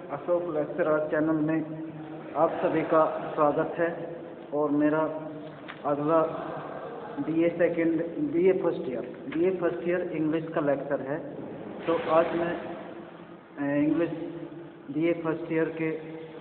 Ashok lecturer channel में आप सभी का स्वागत है। और मेरा अगला बीए फर्स्ट ईयर इंग्लिश का लेक्चर है। तो आज मैं इंग्लिश बीए फर्स्ट ईयर के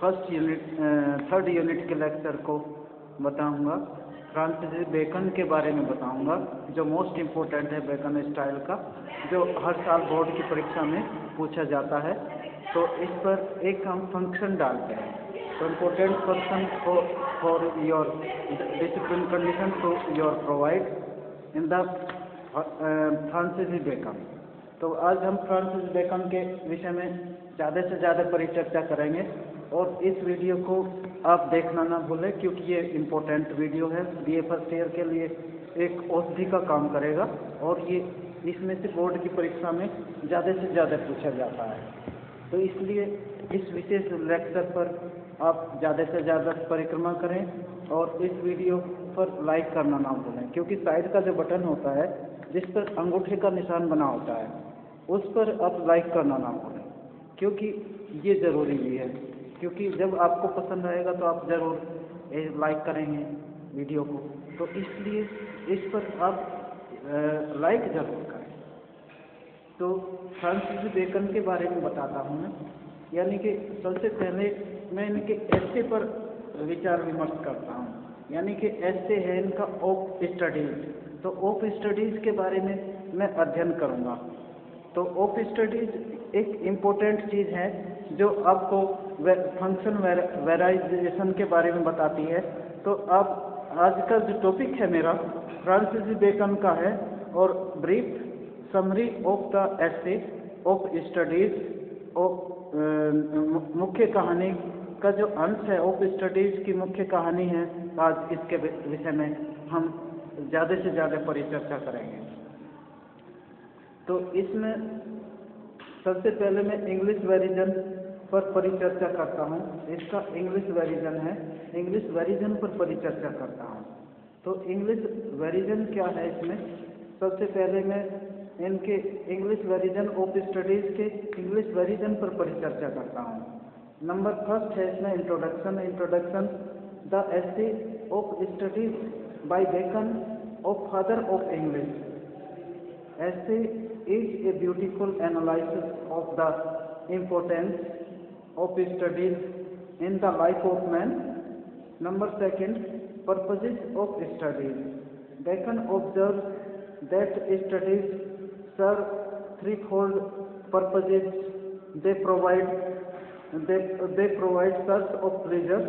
थर्ड यूनिट के लेक्चर को बताऊंगा। फ्रांसिस बेकन के बारे में बताऊंगा, जो मोस्ट इम्पोर्टेंट है बेकन स्टाइल का, जो हर साल बोर्ड की परीक्षा में पूछा जाता है। तो इस पर एक हम फंक्शन डालते हैं। तो important function for your discipline condition to your provide in the Francis Bacon. तो आज हम फ्रांसिस बेकन के विषय में ज़्यादा से ज़्यादा परिचर्चा करेंगे। और इस वीडियो को आप देखना ना भूलें, क्योंकि ये इम्पोर्टेंट वीडियो है। बीए फर्स्ट ईयर के लिए एक औषधि का काम करेगा और ये इसमें से बोर्ड की परीक्षा में ज़्यादा से ज़्यादा पूछा जाता है। तो इसलिए इस विशेष लेक्चर पर आप ज़्यादा से ज़्यादा परिक्रमा करें और इस वीडियो पर लाइक करना ना भूलें, क्योंकि साइड का जो बटन होता है जिस पर अंगूठे का निशान बना होता है उस पर आप लाइक करना ना भूलें, क्योंकि ये ज़रूरी भी है। क्योंकि जब आपको पसंद आएगा तो आप ज़रूर लाइक करेंगे वीडियो को, तो इसलिए इस पर आप लाइक ज़रूर करें। तो फ्रांसिस बेकन के बारे में बताता हूँ मैं। यानी कि सबसे पहले मैं इनके एस्से पर विचार विमर्श करता हूँ। यानी कि एस्से है इनका ऑफ स्टडीज़। तो ऑफ स्टडीज़ के बारे में मैं अध्ययन करूँगा। तो ऑफ स्टडीज़ एक इम्पोर्टेंट चीज़ है जो आपको फंक्शन वेराइजेशन के बारे में बताती है। तो अब आज का जो टॉपिक है मेरा फ्रांसिस बेकन का है, और brief summary of the essay of studies of मुख्य कहानी का जो अंश है, ऑफ स्टडीज़ की मुख्य कहानी है। आज इसके विषय में हम ज़्यादा से ज़्यादा परिचर्चा करेंगे। तो इसमें सबसे पहले मैं इंग्लिश वेरिजन पर परिचर्चा करता हूँ। इसका इंग्लिश वेरिजन है, इंग्लिश वेरिजन पर परिचर्चा करता हूँ। तो इंग्लिश वेरिजन क्या है, इसमें सबसे पहले मैं इनके इंग्लिश वेरिजन ऑफ स्टडीज़ के इंग्लिश वेरिजन पर परिचर्चा करता हूँ। नंबर फर्स्ट है इसमें introduction the essay of studies by Bacon of father of English. Essay is a beautiful analysis of the importance of studies in the life of man. Number second, purposes of studies. Bacon observes that studies serve threefold purposes. They provide source of pleasure,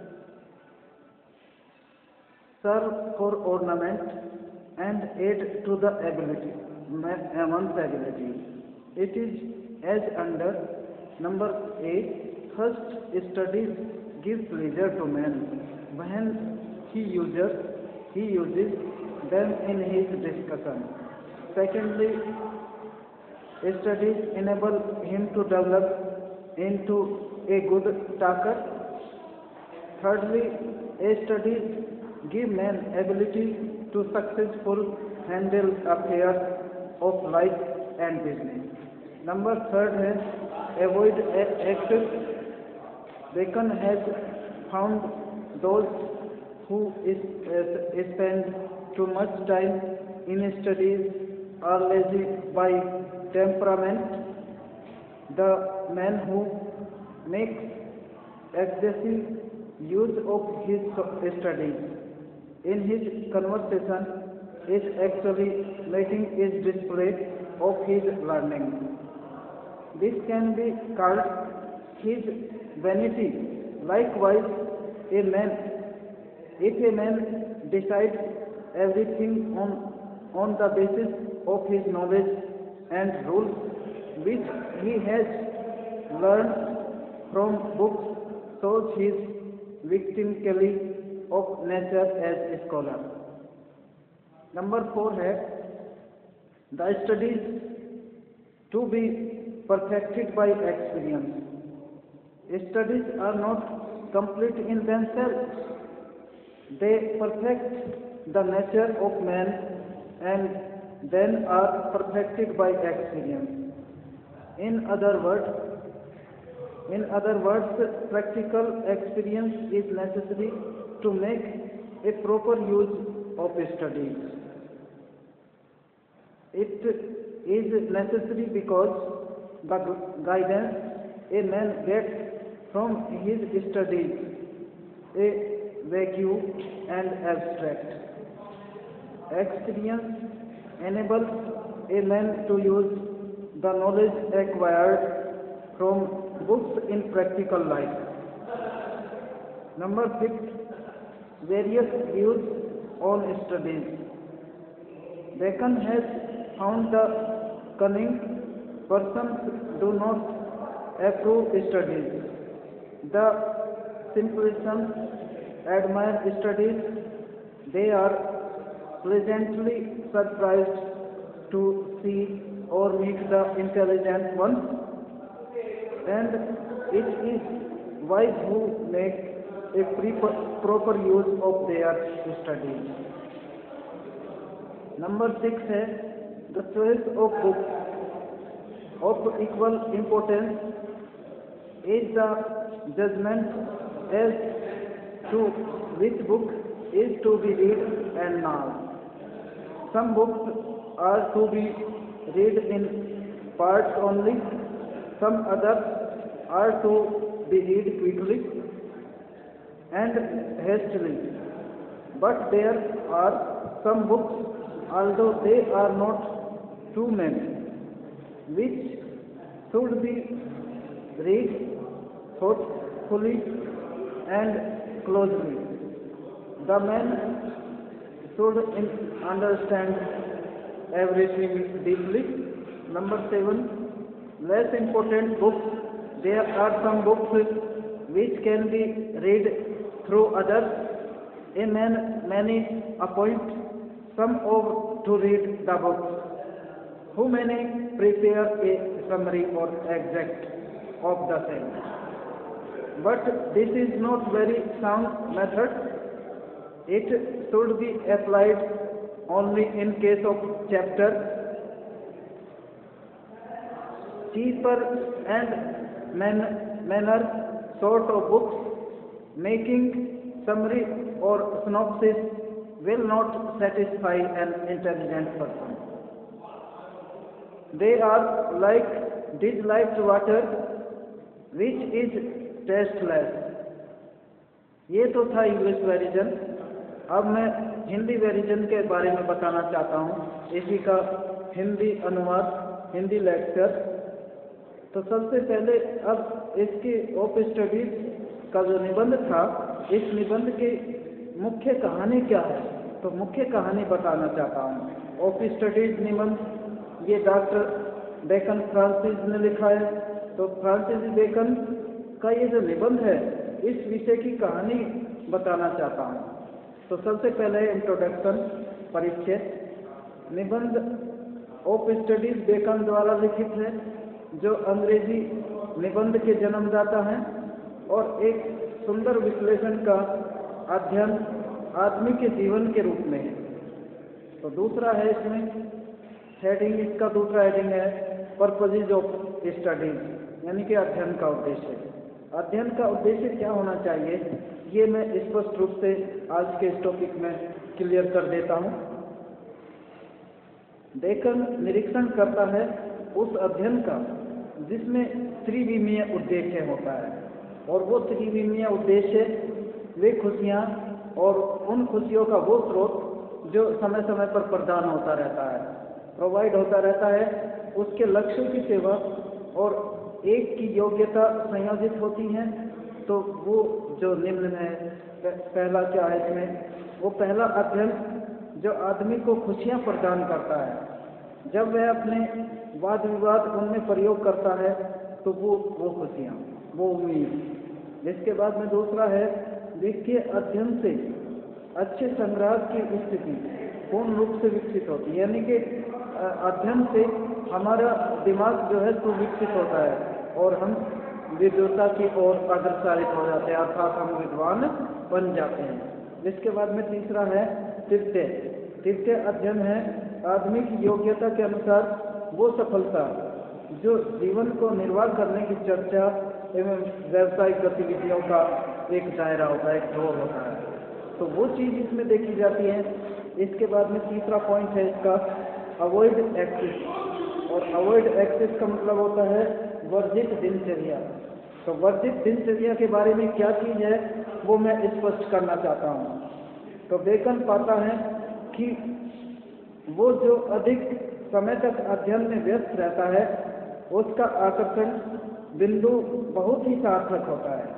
serve for ornament, and aid to the one's ability. It is as under Number A, first, studies give pleasure to man when he uses them in his discussion. Secondly, studies enable him to develop into a good talker. Thirdly, studies give man ability to successfully handle affairs of life and business. Number third है avoid excess. Bacon has found those who spend too much time in studies are lazy by temperament. The man who makes excessive use of his studies in his conversation is actually making his display of his learning. This can be called his vanity. Likewise, if a man decides everything on the basis of his knowledge and rules which he has learned from books, shows his victimically of nature as a scholar. Number 4 है the studies to be perfected by experience. Studies are not complete in themselves. They perfect the nature of man and then are perfected by experience. In other words, In other words, practical experience is necessary to make a proper use of studies. It is necessary because the guidance a man gets from his studies is vague and abstract. Experience enables a man to use the knowledge acquired from books in practical life. Number 6, various views on studies. Bacon has found the cunning persons do not approve studies. The simpletons admire studies. They are pleasantly surprised to see or meet the intelligent ones, and it is wise who make a proper use of their studies. Number 6 है the choice of books of equal importance is the judgment as to which book is to be read and not. Some books are to be read in parts only, some others are to be read quickly and hastily. But there are some books, although they are not too many, which should be read thoughtfully and closely. The man should understand everything deeply. Number 7, less important books. There are some books which can be read through others. A man may appoint some of to read the books, who may prepare a summary or extract of the same. But this is not very sound method. It should be applied only in case of chapter. Cheaper and manner sort of books making summary or synopsis will not satisfy an intelligent person. They are like disliked water which is tasteless. ये तो था English वेरिजन। अब मैं हिंदी वेरिजन के बारे में बताना चाहता हूँ, इसी का हिंदी अनुवाद, हिंदी लेक्चर। तो सबसे पहले अब इसकी ऑफ स्टडीज का जो निबंध था, इस निबंध की मुख्य कहानी क्या है, तो मुख्य कहानी बताना चाहता हूँ। ऑफ स्टडीज निबंध ये डॉक्टर बेकन फ्रांसिस ने लिखा है। तो फ्रांसिस बेकन का ये जो निबंध है, इस विषय की कहानी बताना चाहता हूँ। तो सबसे पहले इंट्रोडक्शन, परिचय। निबंध ऑफ स्टडीज बेकन द्वारा लिखित है, जो अंग्रेजी निबंध के जन्मदाता हैं और एक सुंदर विश्लेषण का अध्ययन आदमी के जीवन के रूप में है। तो दूसरा है इसमें हेडिंग, इसका दूसरा हेडिंग है पर्पजेज ऑफ स्टडीज, यानी कि अध्ययन का उद्देश्य। अध्ययन का उद्देश्य क्या होना चाहिए, ये मैं स्पष्ट रूप से आज के इस टॉपिक में क्लियर कर देता हूँ। बेकन निरीक्षण करता है उस अध्ययन का जिसमें त्रिविमीय उद्देश्य होता है, और वो त्रिविमीय उद्देश्य वे खुशियाँ और उन खुशियों का वो स्रोत जो समय समय पर प्रदान होता रहता है, प्रोवाइड होता रहता है, उसके लक्ष्यों की सेवा और एक की योग्यता संयोजित होती हैं। तो वो जो निम्न में पहला क्या है इसमें, वो पहला अध्ययन जो आदमी को खुशियाँ प्रदान करता है, जब वह अपने वाद विवाद उनमें प्रयोग करता है तो वो खुशियाँ, वो उम्मीद। इसके बाद में दूसरा है वित्तीय अध्ययन से अच्छे संग्रह की स्थिति पूर्ण रूप से विकसित होती है, यानी कि अध्ययन से हमारा दिमाग जो है सुविकसित होता है और हम विद्वता की ओर अग्रसरित हो जाते हैं, अर्थात हम विद्वान बन जाते हैं। इसके बाद में तीसरा है तृतीय अध्ययन है आदमी की योग्यता के अनुसार वो सफलता जो जीवन को निर्वाह करने की चर्चा एवं व्यावसायिक गतिविधियों का एक दायरा होता है, एक जोर होता है, तो वो चीज़ इसमें देखी जाती है। इसके बाद में तीसरा पॉइंट है इसका अवॉइड एक्सेस, और अवॉइड एक्सेस का मतलब होता है वर्जित दिनचर्या। तो वर्जित दिनचर्या के बारे में क्या चीज़ है वो मैं स्पष्ट करना चाहता हूँ। तो बेकन पाता है कि वो जो अधिक समय तक अध्ययन में व्यस्त रहता है उसका आकर्षण बिंदु बहुत ही सार्थक होता है।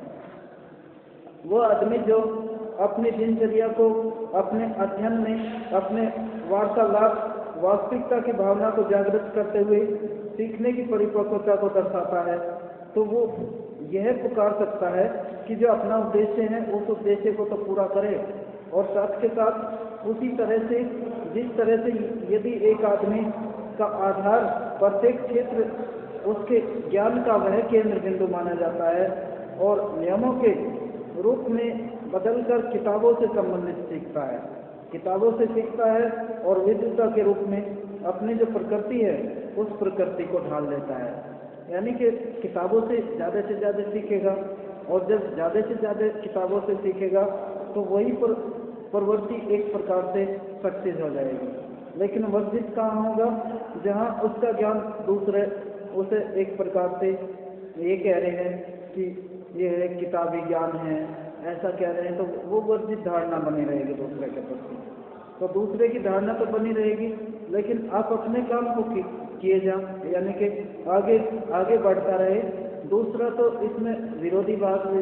वो आदमी जो अपनी दिनचर्या को अपने अध्ययन में अपने वार्तालाप वास्तविकता की भावना को जागृत करते हुए सीखने की परिपक्वता को दर्शाता है, तो वो यह पुकार सकता है कि जो अपना उद्देश्य है उस उद्देश्य को तो पूरा करे, और साथ के साथ उसी तरह से जिस तरह से यदि एक आदमी का आधार प्रत्येक क्षेत्र उसके ज्ञान का वह केंद्र बिंदु माना जाता है और नियमों के रूप में बदलकर किताबों से संबंधित सीखता है, किताबों से सीखता है और विद्वता के रूप में अपनी जो प्रकृति है उस प्रकृति को ढाल देता है। यानी कि किताबों से ज़्यादा सीखेगा, और जब ज़्यादा से ज़्यादा किताबों से सीखेगा तो वही प्रवृत्ति एक प्रकार से सक्सेस हो जाएगी। लेकिन वर्जित कहाँ होगा, जहाँ उसका ज्ञान दूसरे उसे एक प्रकार से ये कह रहे हैं कि ये किताबी ज्ञान है, ऐसा कह रहे हैं, तो वो वर्जित धारणा बनी रहेगी दूसरे के प्रति। तो दूसरे की धारणा तो बनी रहेगी, लेकिन आप अपने काम को किए जाओ, यानी कि आगे बढ़ता रहे। दूसरा तो इसमें विरोधी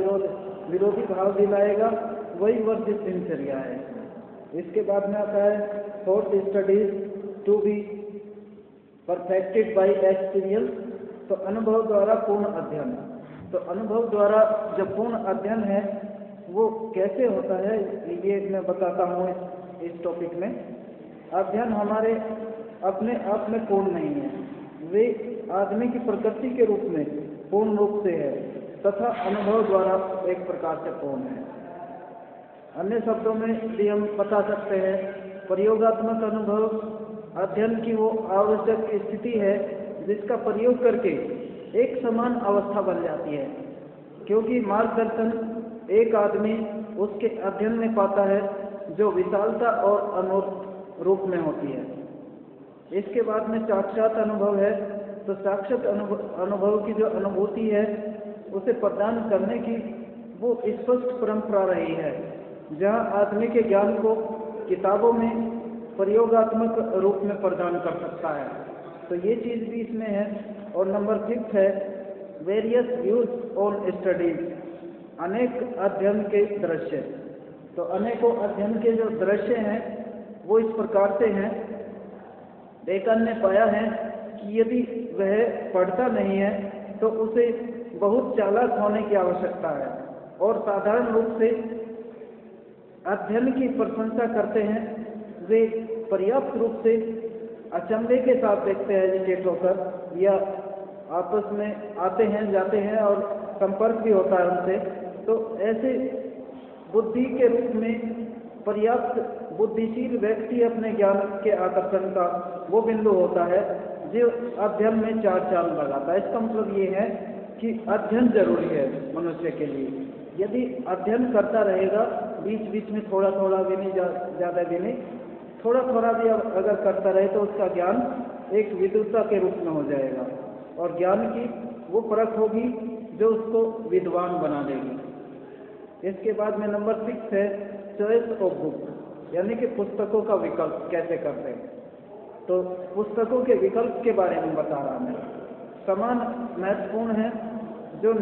भाव दिलाएगा, वही वर्जित दिनचर्या है। इसके बाद में आता है fourth studies to be perfected by experience, तो अनुभव द्वारा पूर्ण अध्ययन। तो अनुभव द्वारा जो पूर्ण अध्ययन है वो कैसे होता है ये मैं बताता हूँ इस टॉपिक में। अध्ययन हमारे अपने आप में पूर्ण नहीं है, वे आदमी की प्रकृति के रूप में पूर्ण रूप से है तथा अनुभव द्वारा एक प्रकार से पूर्ण है। अन्य शब्दों में भी हम बता सकते हैं प्रयोगात्मक अनुभव अध्ययन की वो आवश्यक स्थिति है जिसका प्रयोग करके एक समान अवस्था बन जाती है, क्योंकि मार्गदर्शन एक आदमी उसके अध्ययन में पाता है जो विशालता और अमूर्त रूप में होती है। इसके बाद में साक्षात अनुभव है, तो साक्षात अनुभव की जो अनुभूति है उसे प्रदान करने की वो स्पष्ट परंपरा रही है, जहाँ आदमी के ज्ञान को किताबों में प्रयोगात्मक रूप में प्रदान कर सकता है। तो ये चीज़ भी इसमें है। और नंबर 6 है वेरियस व्यूज ऑन स्टडीज, अनेक अध्ययन के दृश्य। तो अनेकों अध्ययन के जो दृश्य हैं वो इस प्रकार से हैं। बेकन ने पाया है कि यदि वह पढ़ता नहीं है तो उसे बहुत चालाक होने की आवश्यकता है, और साधारण रूप से अध्ययन की प्रशंसा करते हैं वे पर्याप्त रूप से अचंभे के साथ देखते हैं, एजिटेट होकर, या आपस में आते हैं जाते हैं और संपर्क भी होता है उनसे। तो ऐसे बुद्धि के रूप में पर्याप्त बुद्धिशील व्यक्ति अपने ज्ञान के आकर्षण का वो बिंदु होता है जो अध्ययन में चार चांद लगाता है। इसका मतलब ये है कि अध्ययन जरूरी है मनुष्य के लिए। यदि अध्ययन करता रहेगा, बीच बीच में थोड़ा थोड़ा भी नहीं, ज़्यादा भी नहीं, थोड़ा थोड़ा भी अगर करता रहे तो उसका ज्ञान एक विद्वता के रूप में हो जाएगा, और ज्ञान की वो परख होगी जो उसको विद्वान बना देगी। इसके बाद में नंबर 6 है चॉइस ऑफ बुक, यानी कि पुस्तकों का विकल्प कैसे करते हैं। तो पुस्तकों के विकल्प के बारे में बता रहा मैं। समान महत्वपूर्ण है जो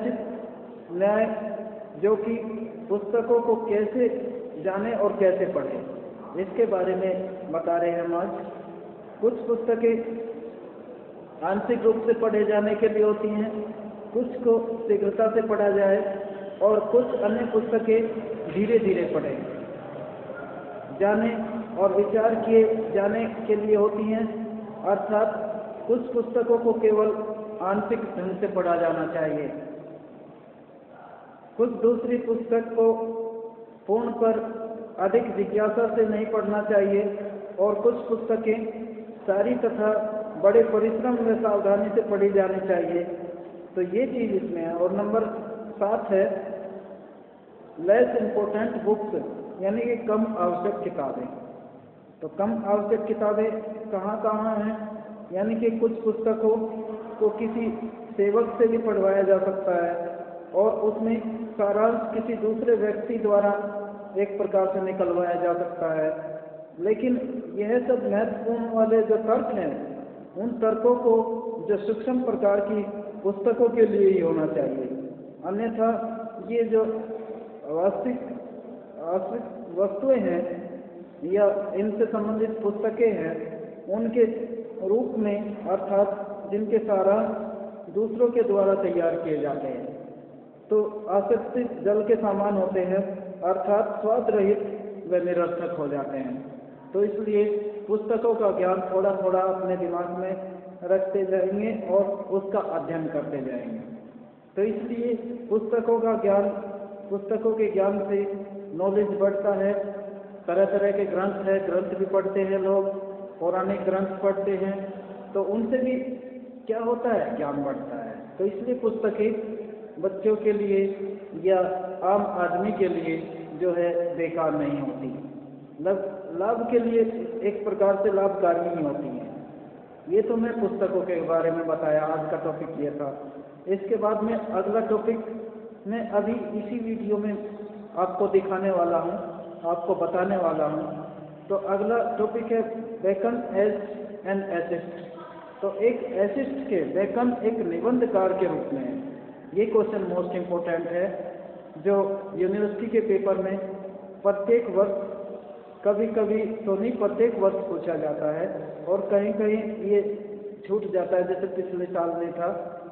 न्याय जो कि पुस्तकों को कैसे जाने और कैसे पढ़े, इसके बारे में बता रहे हैं हम आज। कुछ पुस्तकें आंशिक रूप से पढ़े जाने के लिए होती हैं, कुछ को शीघ्रता से पढ़ा जाए, और कुछ अन्य पुस्तकें धीरे धीरे पढ़े जाने और विचार किए जाने के लिए होती हैं। अर्थात कुछ पुस्तकों को केवल आंशिक ढंग से पढ़ा जाना चाहिए, कुछ दूसरी पुस्तक को पूर्ण पर अधिक जिज्ञासा से नहीं पढ़ना चाहिए, और कुछ पुस्तकें सारी तथा बड़े परिश्रम व सावधानी से पढ़ी जानी चाहिए। तो ये चीज़ इसमें है। और नंबर 7 है लेस इम्पोर्टेंट बुक्स, यानी कि कम आवश्यक किताबें। तो कम आवश्यक किताबें कहाँ कहाँ हैं, यानी कि कुछ पुस्तकों को किसी सेवक से भी पढ़वाया जा सकता है और उसमें सारांश किसी दूसरे व्यक्ति द्वारा एक प्रकार से निकलवाया जा सकता है। लेकिन यह सब महत्वपूर्ण वाले जो तर्क हैं, उन तर्कों को जो सूक्ष्म प्रकार की पुस्तकों के लिए ही होना चाहिए। अन्यथा ये जो वास्तविक वस्तुएं हैं या इनसे संबंधित पुस्तकें हैं, उनके रूप में अर्थात जिनके सारांश दूसरों के द्वारा तैयार किए जाते हैं, तो आसक्ति जल के समान होते हैं, अर्थात स्वाद रहित व निरर्थक हो जाते हैं। तो इसलिए पुस्तकों का ज्ञान थोड़ा थोड़ा अपने दिमाग में रखते जाएंगे और उसका अध्ययन करते जाएंगे। तो इसलिए पुस्तकों के ज्ञान से नॉलेज बढ़ता है। तरह तरह के ग्रंथ है, ग्रंथ भी पढ़ते हैं लोग, पौराणिक ग्रंथ पढ़ते हैं, तो उनसे भी क्या होता है, ज्ञान बढ़ता है। तो इसलिए पुस्तकें बच्चों के लिए या आम आदमी के लिए जो है बेकार नहीं होती, लाभ के लिए एक प्रकार से लाभकारी ही होती हैं। ये तो मैं पुस्तकों के बारे में बताया, आज का टॉपिक ये था। इसके बाद में अगला टॉपिक मैं अभी इसी वीडियो में आपको दिखाने वाला हूँ, आपको बताने वाला हूँ। तो अगला टॉपिक है बेकन एज एन एसिस्ट। तो एक एसिस्ट के बेकन एक निबंधकार के रूप में है। ये क्वेश्चन मोस्ट इम्पोर्टेंट है, जो यूनिवर्सिटी के पेपर में प्रत्येक वर्ष, कभी कभी तो नहीं प्रत्येक वर्ष पूछा जाता है और कहीं कहीं ये छूट जाता है, जैसे पिछले साल में था।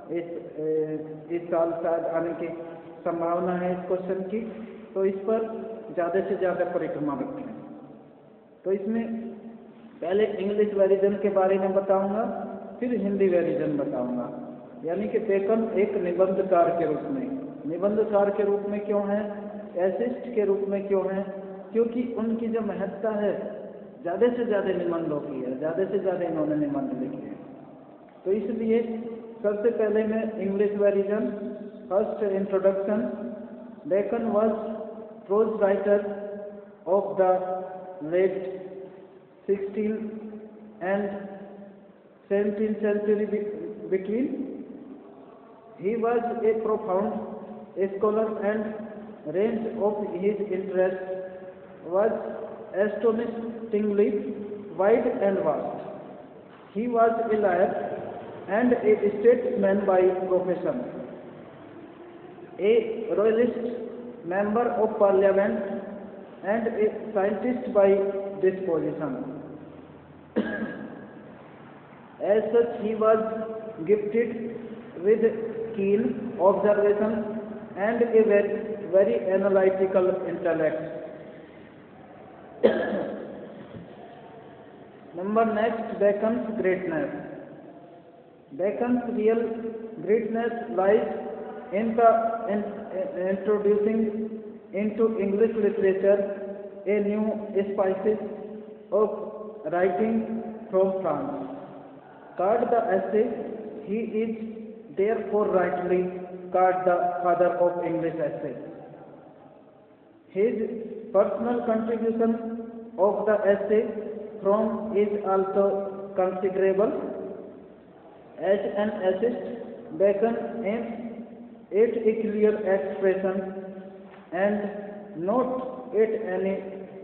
इस साल शायद आने की संभावना है इस क्वेश्चन की, तो इस पर ज़्यादा से ज़्यादा परिक्रमा रखें। तो इसमें पहले इंग्लिश वेरिजन के बारे में बताऊंगा, फिर हिंदी वेरिजन बताऊंगा। यानी कि बेकन एक निबंधकार के रूप में, निबंधकार के रूप में क्यों है, एसिस्ट के रूप में क्यों है, क्योंकि उनकी जो महत्ता है ज़्यादा से ज़्यादा निबंधों की है, ज़्यादा से ज़्यादा इन्होंने निबंध लिखे हैं। तो इसलिए सबसे पहले मैं English version, first introduction. Bacon was prose writer of the late 16th and 17th century between. He was a profound scholar and range of his interest was astonishingly wide and vast. He was a lawyer and a statesman by profession, a royalist, member of parliament, and a scientist by disposition. As such, he was gifted with keen observation and a very analytical intellect. Number next, Bacon's greatness. Bacon's real greatness lies in the introducing into English literature a new species of writing from France. Called the essay, he is therefore rightly called the father of English essay. His personal contribution of the essay from is also considerable. As an assist, Bacon aims at a clear expression and not at any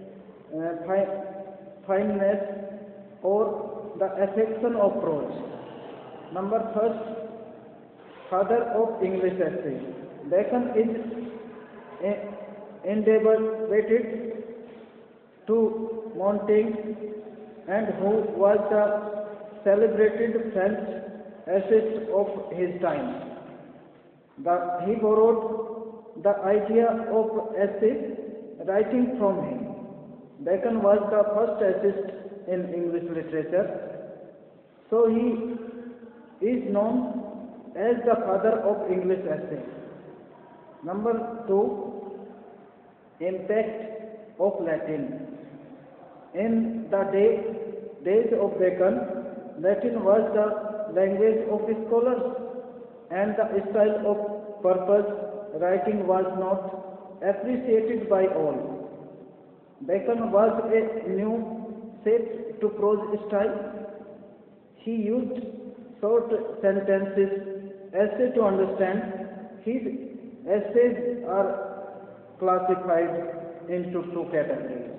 fineness or the affection of prose. Number first, father of English essay. Bacon is endeavored to Montaigne, and who was the celebrated French essayist of his time. He borrowed the idea of essay writing from him. Bacon was the first essayist in English literature, so he is known as the father of English essay. Number 2, impact of Latin. In the days of Bacon, Latin was the language of scholars and the style of purpose writing was not appreciated by all. Bacon was a new set to prose style. He used short sentences, essay to understand. His essays are classified into two categories.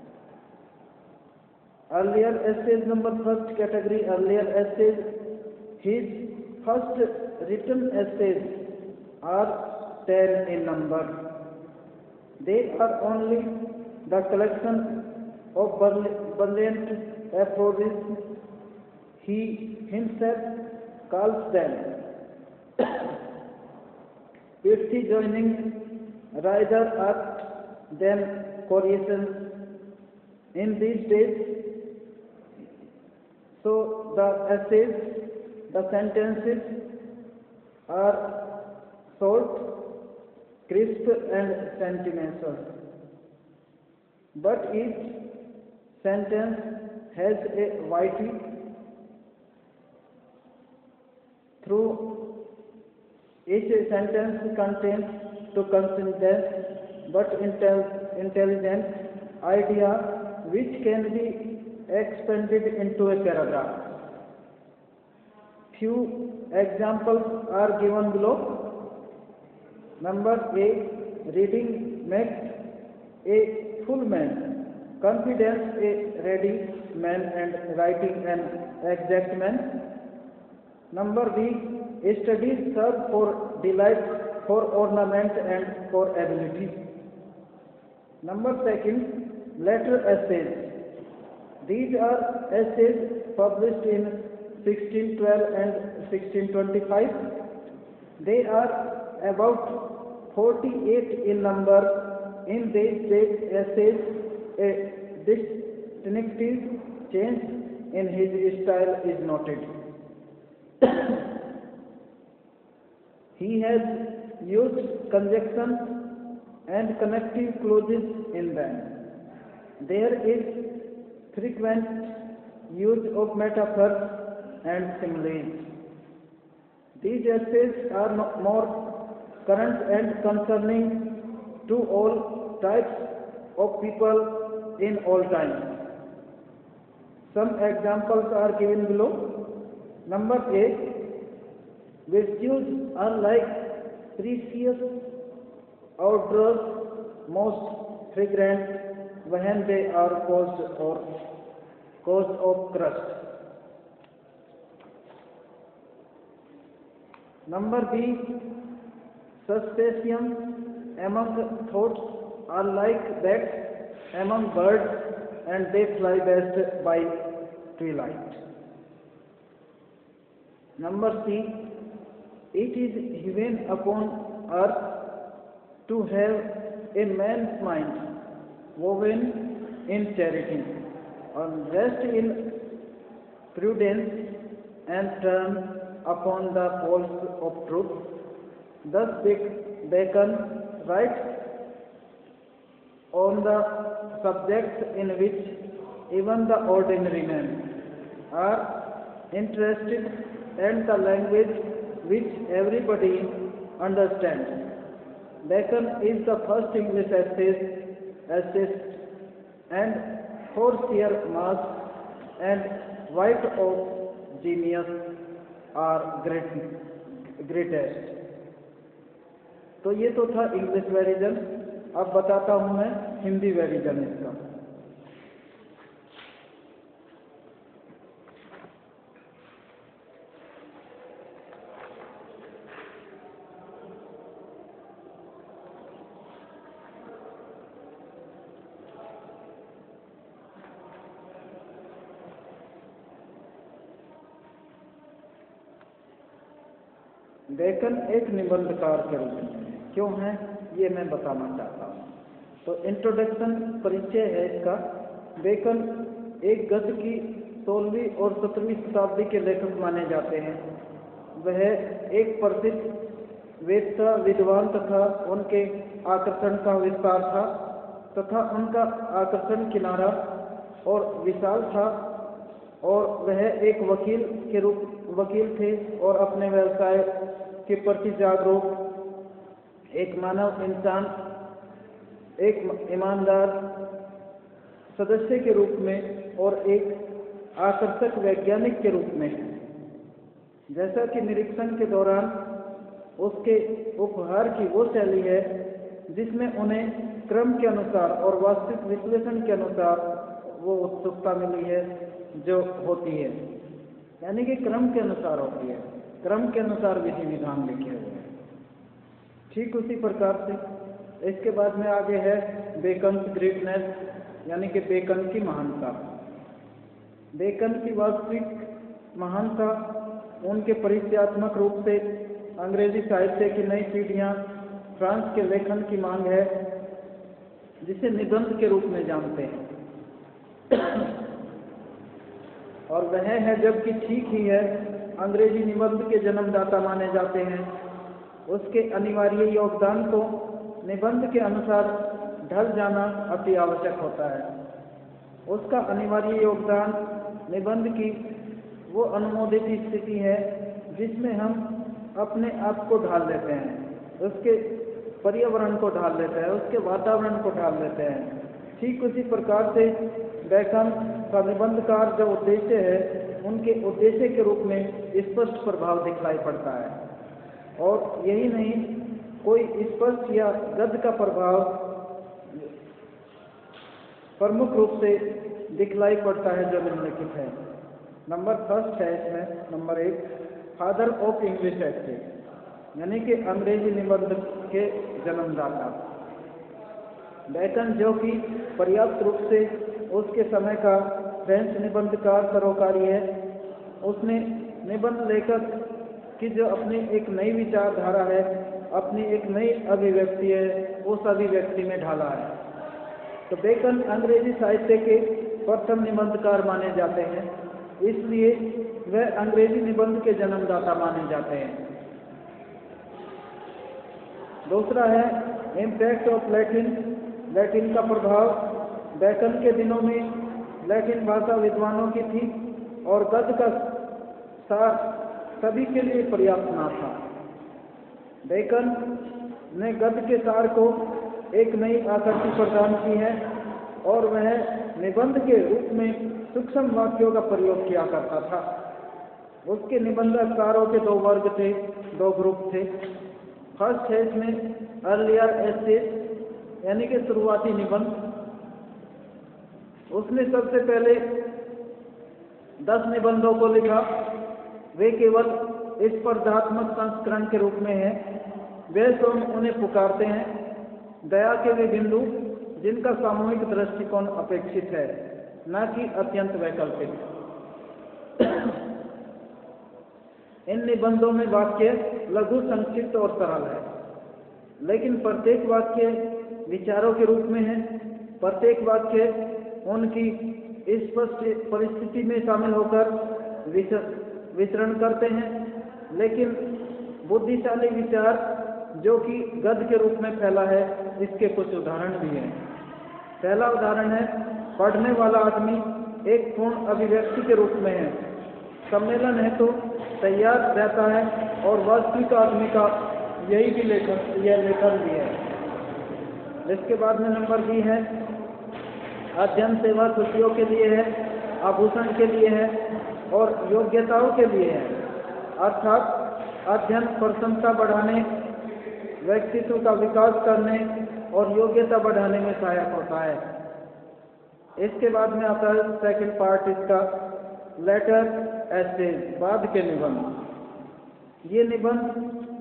Earlier essays, first category, earlier essays. His first written essays are 10 in number. They are only the collection of brilliant aphorisms. He himself calls them pithy joining rather art than correlations in these days. So the essays, the sentences are short, crisp and sentimental. But each sentence has a weighty through each sentence contains to consistent but intelligent idea which can be expanded into a paragraph. Few examples are given below. Number A, reading makes a full man, confidence a ready man, and writing an exact man. Number B, studies serve for delight, for ornament and for ability. Number second, letter essays. These are essays published in 1612 and 1625. They are about 48 in number. In these essays, a distinctive change in his style is noted. He has used conjunctions and connective clauses in them. There is frequent use of metaphors and similes. These essays are more current and concerning to all types of people in all times. Some examples are given below. Number A, virtues are like precious odors, most fragrant when they are caused of crust. Number B, suspicions among thoughts are like bats among birds, and they fly best by twilight. Number C, it is heaven upon earth to have a man's mind woven in charity, and rest in prudence, and turn upon the poles of truth. Thus Bacon writes on the subjects in which even the ordinary men are interested, and the language which everybody understands. Bacon is the first English essayist, and for sheer mass and weight of genius are greatest. तो ये तो था English वेरिजन. अब बताता हूँ मैं हिंदी वेरिजन इसका. Bacon एक निबंधकार के रूप में क्यों है ये मैं बताना चाहता हूँ. तो इंट्रोडक्शन परिचय है इसका. बेकन एक गद्य की 16वीं और 17वीं शताब्दी के लेखक माने जाते हैं. वह एक प्रसिद्ध वेदता विद्वान तथा उनके आकर्षण का विस्तार था तथा उनका आकर्षण किनारा और विशाल था, और वह एक वकील थे और अपने व्यवसाय के प्रति जागरूक, एक मानव इंसान, एक ईमानदार सदस्य के रूप में और एक आकर्षक वैज्ञानिक के रूप में। जैसा कि निरीक्षण के दौरान उसके उपहार की वो शैली है जिसमें उन्हें क्रम के अनुसार और वास्तविक विश्लेषण के अनुसार वो उत्सुकता मिली है जो होती है, यानी कि क्रम के अनुसार होती है, क्रम के अनुसार विधि विधान लिखे हुए हैं। ठीक उसी प्रकार से इसके बाद में आगे है बेकन्स ग्रेटनेस, यानी कि बेकन की महानता। बेकन की वास्तविक महानता उनके परिचयात्मक रूप से अंग्रेजी साहित्य की नई पीढ़ियां फ्रांस के लेखन की मांग है, जिसे निबंध के रूप में जानते हैं। और वह है, जबकि ठीक ही है, अंग्रेजी निबंध के जन्मदाता माने जाते हैं। उसके अनिवार्य योगदान को निबंध के अनुसार ढल जाना अति आवश्यक होता है। उसका अनिवार्य योगदान निबंध की वो अनुमोदित स्थिति है जिसमें हम अपने आप को ढाल लेते हैं, उसके पर्यावरण को ढाल लेते हैं, उसके वातावरण को ढाल लेते हैं। ठीक उसी प्रकार से बेकन का निबंधकार जो उद्देश्य है, उनके उद्देश्य के रूप में स्पष्ट प्रभाव दिखलाई पड़ता है। और यही नहीं, कोई स्पष्ट या गद्य का प्रभाव प्रमुख रूप से दिखलाई पड़ता है जो निम्नलिखित है। नंबर फर्स्ट है इसमें, number 1, father of English essay, यानी कि अंग्रेजी निबंध के जन्मदाता। बेकन, जो कि पर्याप्त रूप से उसके समय का फ्रेंच निबंधकार सरोकारी है, उसने निबंध लेखक की जो अपनी एक नई विचारधारा है, अपनी एक नई अभिव्यक्ति है, उस अभिव्यक्ति में ढाला है। तो बेकन अंग्रेजी साहित्य के प्रथम निबंधकार माने जाते हैं, इसलिए वह अंग्रेजी निबंध के जन्मदाता माने जाते हैं। दूसरा है इम्पैक्ट ऑफ लैटिन, लैटिन का प्रभाव। बेकन के दिनों में लैटिन भाषा विद्वानों की थी और गद्य का सार सभी के लिए पर्याप्त ना था। बेकन ने गद्य के सार को एक नई आकृति प्रदान की है और वह निबंध के रूप में सूक्ष्म वाक्यों का प्रयोग किया करता था। उसके निबंधकारों के 2 वर्ग थे, 2 ग्रुप थे। फर्स्ट है इसमें अर्लियर एस्से, यानी कि शुरुआती निबंध। उसने सबसे पहले 10 निबंधों को लिखा। वे केवल स्पर्धात्मक संस्करण के रूप में हैं। वे स्वयं उन्हें पुकारते हैं दया के वे बिंदु जिनका सामूहिक दृष्टिकोण अपेक्षित है, न कि अत्यंत वैकल्पिक। इन निबंधों में वाक्य लघु, संक्षिप्त और सरल है, लेकिन प्रत्येक वाक्य विचारों के रूप में है। प्रत्येक वाक्य उनकी स्पष्ट परिस्थिति में शामिल होकर विचरण करते हैं, लेकिन बुद्धिशाली विचार जो कि गद्य के रूप में फैला है, इसके कुछ उदाहरण भी हैं। पहला उदाहरण है, पढ़ने वाला आदमी एक पूर्ण अभिव्यक्ति के रूप में है। सम्मेलन है तो तैयार रहता है और वास्तविक आदमी का यही भी लेखन भी है। इसके बाद में नंबर बी है, अध्ययन सेवा खुशियों के लिए है, आभूषण के लिए है और योग्यताओं के लिए है। अर्थात अध्ययन प्रशंसा बढ़ाने, व्यक्तित्व का विकास करने और योग्यता बढ़ाने में सहायक होता है। इसके बाद में आता है सेकंड पार्ट इसका, लेटर एस्से, बाद के निबंध। ये निबंध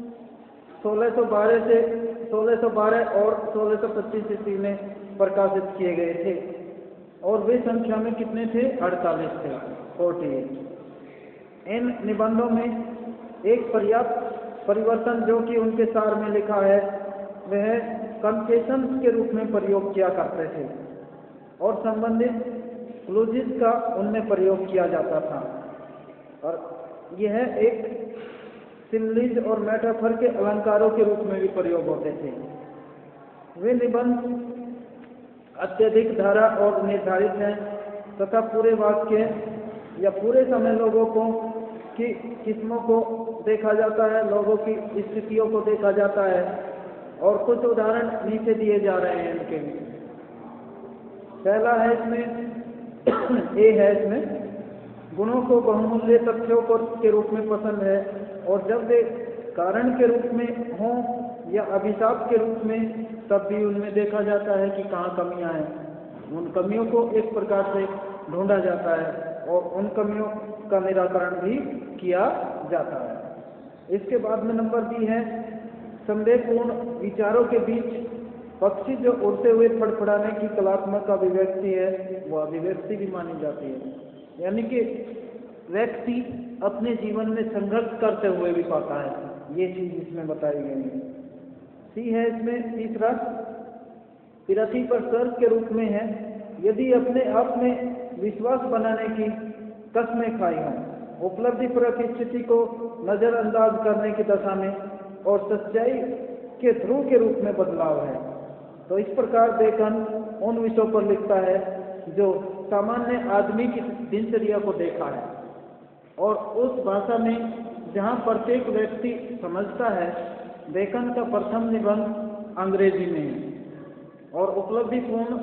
1612 और 1625 ईस्वी में प्रकाशित किए गए थे और वे संख्या में कितने थे? 48 थे, 48। इन निबंधों में एक पर्याप्त परिवर्तन जो कि उनके सार में लिखा है, वह कन्फेशन के रूप में प्रयोग किया करते थे और संबंधित क्लूजिस का उनमें प्रयोग किया जाता था। और यह एक सिमिलीज और मेटाफर के अलंकारों के रूप में भी प्रयोग होते थे। वे निबंध अत्यधिक धारा और निर्धारित हैं तथा पूरे वाक्य या पूरे समय लोगों की की किस्मों को देखा जाता है, लोगों की स्थितियों को देखा जाता है और कुछ उदाहरण नीचे दिए जा रहे हैं इनके भी। पहला है इसमें ए है, इसमें गुणों को बहुमूल्य तथ्यों को के रूप में पसंद है और जब वे कारण के रूप में हों या अभिशाप के रूप में तब भी उनमें देखा जाता है कि कहाँ कमियां हैं। उन कमियों को एक प्रकार से ढूंढा जाता है और उन कमियों का निराकरण भी किया जाता है। इसके बाद में नंबर बी है संदेहपूर्ण विचारों के बीच पक्षी जो उड़ते हुए फड़फड़ाने की कलात्मक अभिव्यक्ति है वो अभिव्यक्ति भी मानी जाती है, यानी कि व्यक्ति अपने जीवन में संघर्ष करते हुए भी पाता है, ये चीज इसमें बताई गई है। सी है इसमें तीसरा पृथ्वी पर स्वर्ग के रूप में है यदि अपने आप में विश्वास बनाने की कसमें खाई हों, उपलब्धि परक स्थिति को नजरअंदाज करने की दशा में और सच्चाई के ध्रुव के रूप में बदलाव है। तो इस प्रकार बेकन उन विषयों पर लिखता है जो सामान्य आदमी की दिनचर्या को देखा है और उस भाषा में जहाँ प्रत्येक व्यक्ति समझता है। बेकन का प्रथम निबंध अंग्रेजी में है और उपलब्धिपूर्ण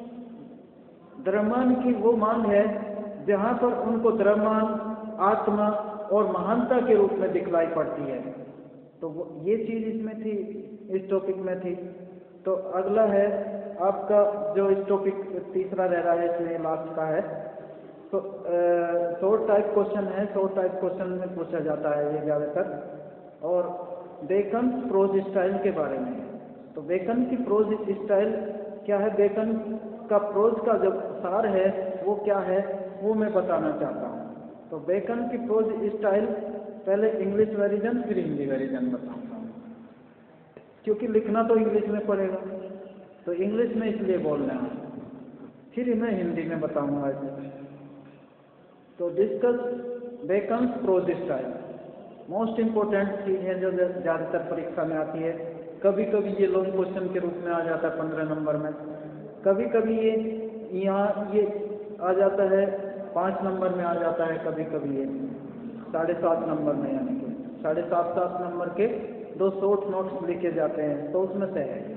द्रव्यमान की वो मांग है जहाँ पर उनको द्रव्यमान, आत्मा और महानता के रूप में दिखलाई पड़ती है। तो ये चीज इसमें थी, इस टॉपिक में थी। तो अगला है आपका जो इस टॉपिक तीसरा रह रहा है, इसमें लास्ट का है। तो शॉर्ट टाइप क्वेश्चन है, शॉर्ट टाइप क्वेश्चन में पूछा जाता है ये ज़्यादातर, और बेकन प्रोज स्टाइल के बारे में। तो बेकन की प्रोज स्टाइल क्या है, बेकन का प्रोज का जो सार है वो क्या है, वो मैं बताना चाहता हूँ। तो बेकन की प्रोज स्टाइल पहले इंग्लिश वेरिजन फिर हिंदी वेरिजन बताऊँगा, क्योंकि लिखना तो इंग्लिश में पड़ेगा, तो इंग्लिश में इसलिए बोलना है, फिर मैं हिंदी में बताऊँगा इसे। तो discuss Bacon prose style, most important चीज़ है जो ज़्यादातर परीक्षा में आती है। कभी कभी ये लॉन्ग क्वेश्चन के रूप में आ जाता है 15 नंबर में, कभी कभी ये यहाँ ये आ जाता है 5 नंबर में आ जाता है, कभी कभी ये 7.5 नंबर में, यानी कि 7.5 नंबर के 2 शॉर्ट नोट्स लिखे जाते हैं, तो उसमें से है।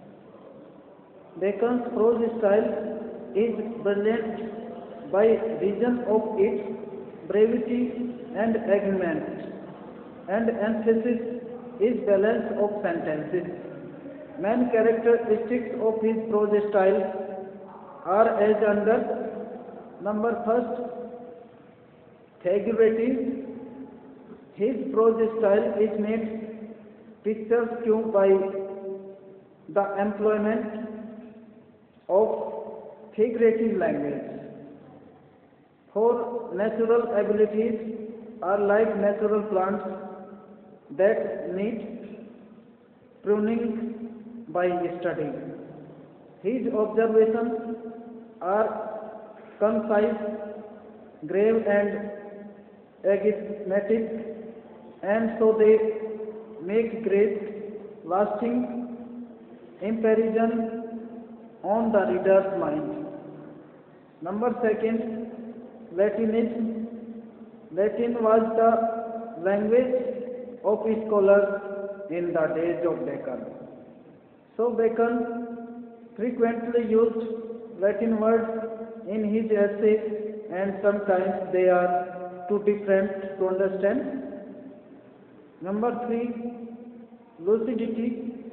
Bacon prose style is brilliant by reason of its brevity and agreement and emphasis is balance of sentences. Main characteristics of his prose style are as under: number first, figurative. His prose style is made picturesque by the employment of figurative language. For natural abilities are like natural plants that need pruning by study. His observations are concise, grave and enigmatic, and so they make great lasting impression on the reader's mind. Number second, Latinism. Latin was the language of scholars in the days of Bacon. So Bacon frequently used Latin words in his essays, and sometimes they are too different to understand. Number 3, lucidity.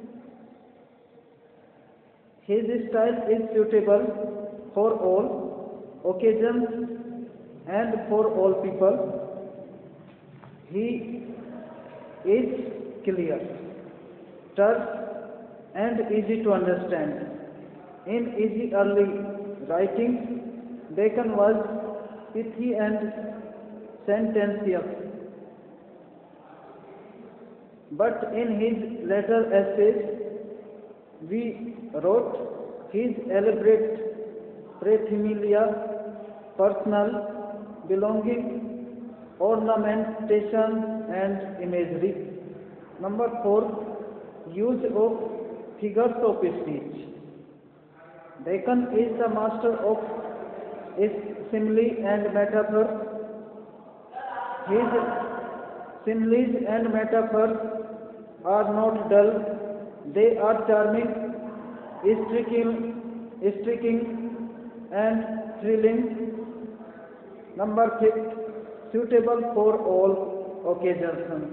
His style is suitable for all occasions and for all people. He is clear, terse, and easy to understand. In easy early writing, Bacon was pithy and sententious, but in his later essays, we wrote his elaborate praethemelia, personal belonging, ornamentation and imagery. Number 4, use of figures of speech. Bacon is the master of simile and metaphor. His Similes and metaphors are not dull, they are charming, striking and thrilling. Number 6, suitable for all occasions.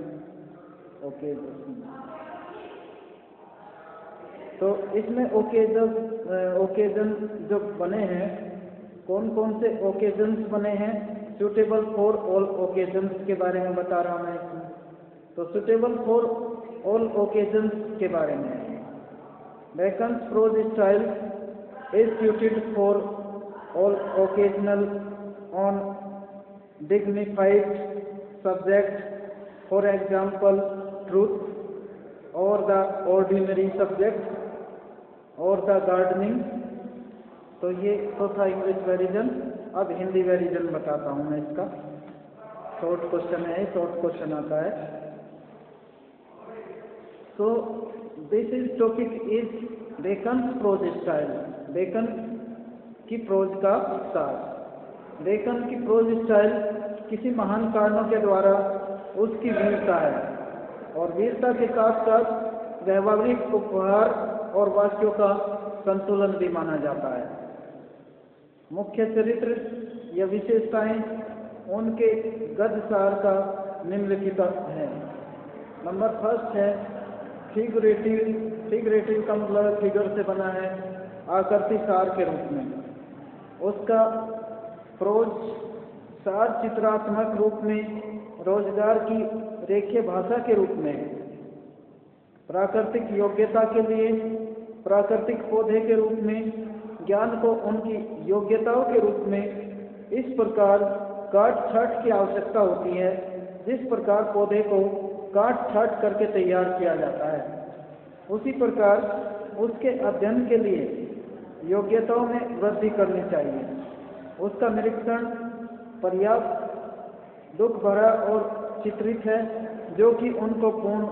तो इसमें occasion जो बने हैं, कौन कौन से occasions बने हैं, सुटेबल फॉर ऑल ओकेजन्स के बारे में बता रहा हूँ मैं इसमें। तो सुटेबल फॉर ऑल ओकेजन्स के बारे में, Bacon's prose style is suited for all occasional on dignified subject, for example truth or the ordinary subject or the gardening। तो ये तो था इंग्लिश वेरिजन। अब हिंदी वेरिजन बताता हूँ मैं इसका। शॉर्ट क्वेश्चन है, शॉर्ट क्वेश्चन आता है। So this is topic is Bacon's prose style, Bacon की प्रोज का सार। बेकन की प्रोज स्टाइल किसी महान कारणों के द्वारा उसकी वीरता है, और वीरता के साथ साथ व्यावहारिक उपहार और वाक्यों का संतुलन भी माना जाता है। मुख्य चरित्र या विशेषताएं उनके गद्य सार का निम्नलिखित है। नंबर 1 है फिगरेटिव का मतलब फिगर से बना है, आकृति सार के रूप में। उसका प्रोज सार चित्रात्मक रूप में, रोजगार की रेखीय भाषा के रूप में, प्राकृतिक योग्यता के लिए, प्राकृतिक पौधे के रूप में, ज्ञान को उनकी योग्यताओं के रूप में। इस प्रकार काट छाट की आवश्यकता होती है, जिस प्रकार पौधे को काट छाट करके तैयार किया जाता है, उसी प्रकार उसके अध्ययन के लिए योग्यताओं में वृद्धि करनी चाहिए। उसका निरीक्षण पर्याप्त दुख भरा और चित्रित है, जो कि उनको पूर्ण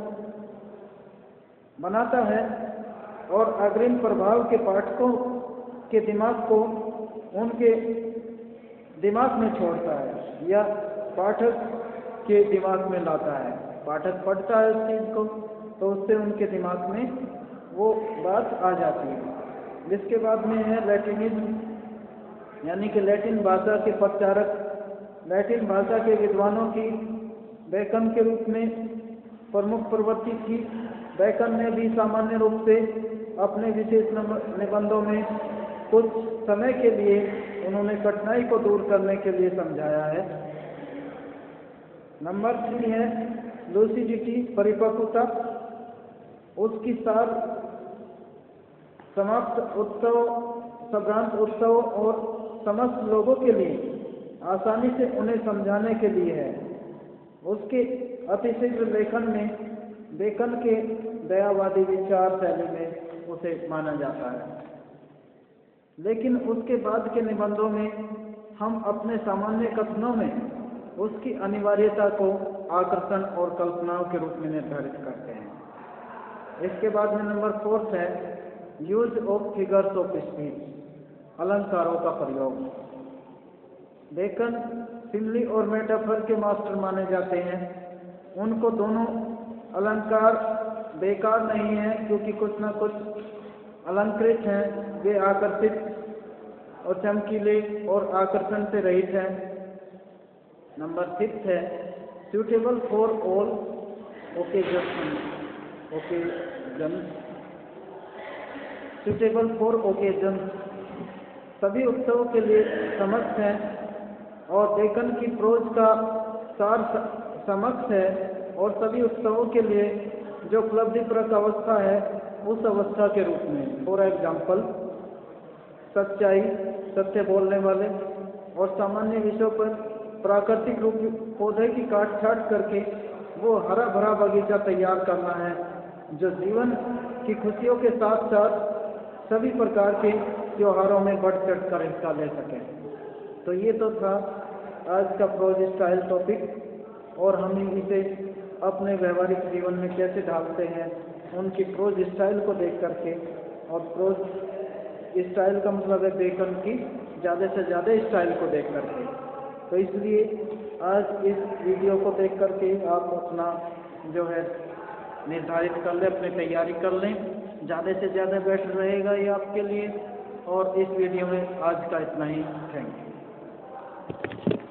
बनाता है और अग्रिम प्रभाव के पाठकों के दिमाग को उनके दिमाग में छोड़ता है या पाठक के दिमाग में लाता है। पाठक पढ़ता है उस चीज़ को, तो उससे उनके दिमाग में वो बात आ जाती है। जिसके बाद में है लैटिनिज्म, यानी कि लैटिन भाषा के प्रचारक, लैटिन भाषा के विद्वानों की बेकन के रूप में प्रमुख प्रवृत्ति थी। बेकन ने भी सामान्य रूप से अपने विशेष निबंधों में कुछ समय के लिए उन्होंने कठिनाई को दूर करने के लिए समझाया है। नंबर 3 है लूसिडिटी, परिपक्वता। उसकी सार समाप्त उत्सव, सभ्रांत उत्सव और समस्त लोगों के लिए आसानी से उन्हें समझाने के लिए है। उसके अतिशीघ्र लेखन में बेकन के दयावादी विचार शैली में उसे माना जाता है, लेकिन उसके बाद के निबंधों में हम अपने सामान्य कथनों में उसकी अनिवार्यता को आकर्षण और कल्पनाओं के रूप में निर्धारित करते हैं। इसके बाद में नंबर 4 है use of figures of speech, अलंकारों का प्रयोग। बेकन सिमली और मेटाफर के मास्टर माने जाते हैं। उनको दोनों अलंकार बेकार नहीं है, क्योंकि कुछ न कुछ अलंकृत हैं, वे आकर्षित और चमकीले और आकर्षण से रहित हैं। नंबर 6 है suitable for all occasions, suitable for occasions, सभी उत्सवों के लिए समक्ष है। और बेकन की प्रोज का सार समक्ष है और सभी उत्सवों के लिए जो उपलब्धिप्रक अवस्था है उस अवस्था के रूप में। फॉर एग्जाम्पल सच्चाई, सत्य बोलने वाले और सामान्य विषयों पर प्राकृतिक रूप पौधे की काट छाट करके वो हरा भरा बगीचा तैयार करना है, जो जीवन की खुशियों के साथ साथ सभी प्रकार के त्योहारों में बढ़ चढ़ कर हिस्सा ले सके। तो ये तो था आज का प्रोज स्टाइल टॉपिक, और हम इसे अपने व्यवहारिक जीवन में कैसे ढालते हैं उनकी प्रोज स्टाइल को देख करके। और प्रोज स्टाइल का मतलब है बेकन की ज़्यादा से ज़्यादा स्टाइल को देख करके। तो इसलिए आज इस वीडियो को देख करके आप अपना जो है निर्धारित कर लें, अपनी तैयारी कर लें, ज़्यादा से ज़्यादा बेटर रहेगा ये आपके लिए। और इस वीडियो में आज का इतना ही। Thank you.